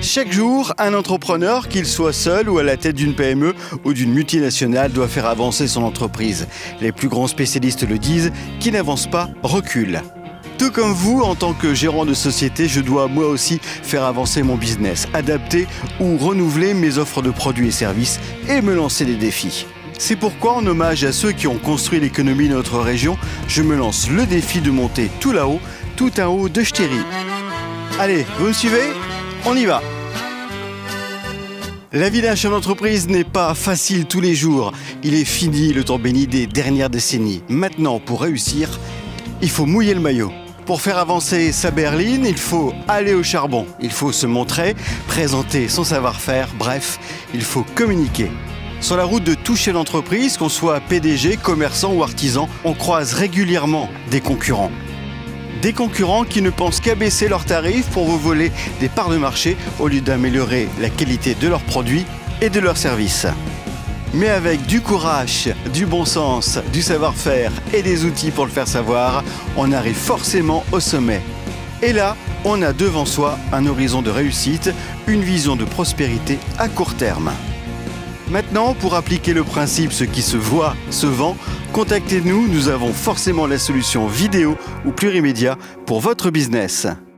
Chaque jour, un entrepreneur, qu'il soit seul ou à la tête d'une PME ou d'une multinationale, doit faire avancer son entreprise. Les plus grands spécialistes le disent, qui n'avance pas, recule. Tout comme vous, en tant que gérant de société, je dois moi aussi faire avancer mon business, adapter ou renouveler mes offres de produits et services et me lancer des défis. C'est pourquoi, en hommage à ceux qui ont construit l'économie de notre région, je me lance le défi de monter tout là-haut, tout en haut de Ch'téry. Allez, vous me suivez ? On y va! La vie d'un chef d'entreprise n'est pas facile tous les jours. Il est fini le temps béni des dernières décennies. Maintenant, pour réussir, il faut mouiller le maillot. Pour faire avancer sa berline, il faut aller au charbon. Il faut se montrer, présenter son savoir-faire, bref, il faut communiquer. Sur la route de tout chef d'entreprise, qu'on soit PDG, commerçant ou artisan, on croise régulièrement des concurrents. Des concurrents qui ne pensent qu'à baisser leurs tarifs pour vous voler des parts de marché au lieu d'améliorer la qualité de leurs produits et de leurs services. Mais avec du courage, du bon sens, du savoir-faire et des outils pour le faire savoir, on arrive forcément au sommet. Et là, on a devant soi un horizon de réussite, une vision de prospérité à court terme. Maintenant, pour appliquer le principe « ce qui se voit, se vend », contactez-nous, nous avons forcément la solution vidéo ou plurimédia pour votre business.